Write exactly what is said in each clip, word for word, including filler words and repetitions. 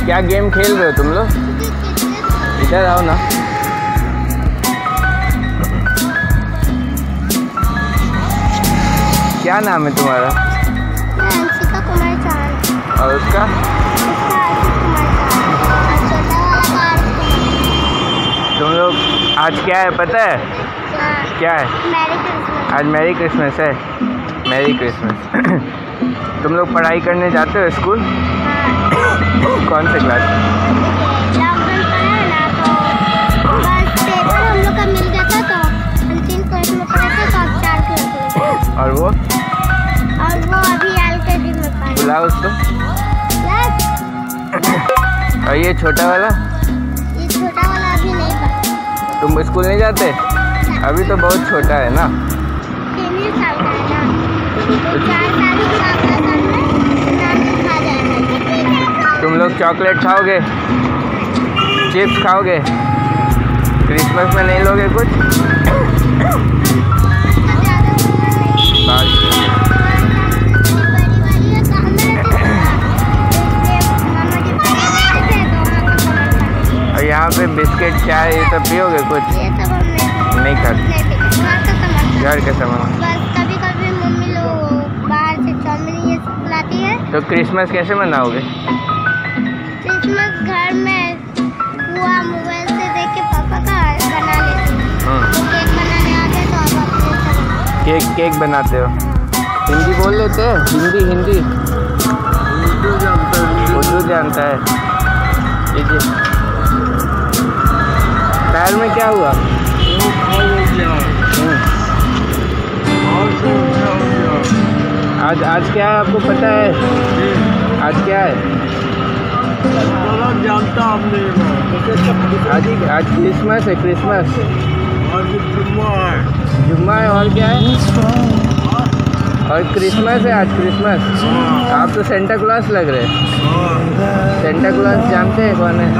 क्या गेम खेल रहे हो तुम लोग? इधर आओ ना। क्या नाम है तुम्हारा? अंशिका कुमार चांद। और उसका? उसका आशीष कुमार चांद। और छोटा वाला का तुम लोग आज क्या है पता है? क्या? क्या है? Merry Christmas. आज मैरी क्रिसमस है। Merry Christmas. तुम लोग पढ़ाई करने जाते हो स्कूल? हाँ। कौन से क्लास में? लॉकडाउन पड़ा है ना, तो बस पेपर हम लोग का मिल गया था, तो हम तीन क्लास में पढ़े थे, तो अब चार क्लास में। और वो? और वो अभी एल के जी में पढ़। बुलाओ उसको। और ये छोटा वाला? ये छोटा वाला अभी नहीं पढ़ा। तुम स्कूल नहीं जाते? अभी तो बहुत छोटा है ना। तीन ही साल का है ना, तो चार साल का अगला साल में नाम लिखा जाएगा। तुम लोग चॉकलेट खाओगे? चिप्स खाओगे? क्रिसमस में नहीं लोगे कुछ? और यहाँ पे बिस्किट चाय ये सब पियोगे कुछ? ये सब हम नहीं नहीं खाते। घर का सामान। घर का सामान। बस कभी कभी मम्मी लोग बाहर से चाउमीन ये सब लाती है। तो क्रिसमस कैसे मनाओगे? क्रिसमस घर में हुआ मोबाइल से देख के पापा का बना लेती हूँ। तो केक बनाने आते हैं, तो अब अपने से केक केक बनाते हो? हिंदी बोल लेते हैं? हिंदी हिंदी उर्दू जानता है। उर्दू जानता है। लीजिए। पैर में क्या हुआ? वो खाओ गया। हम्म। और से उठा हो गया। आज आज क्या है आपको पता है? आज क्या है? गलत जानता हमने। आज आज क्रिसमस है। क्रिसमस आज जुम्मा है। जुम्मा है। और क्या है? और क्रिसमस है आज। क्रिसमस। आप तो सेंटा क्लॉस लग रहे हैं। सेंटा क्लॉस जानते हैं कौन है?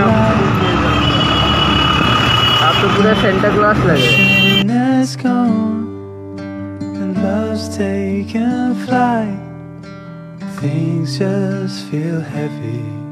आप तो पूरा सेंटा क्लॉस लग रहे हैं। Things just feel heavy.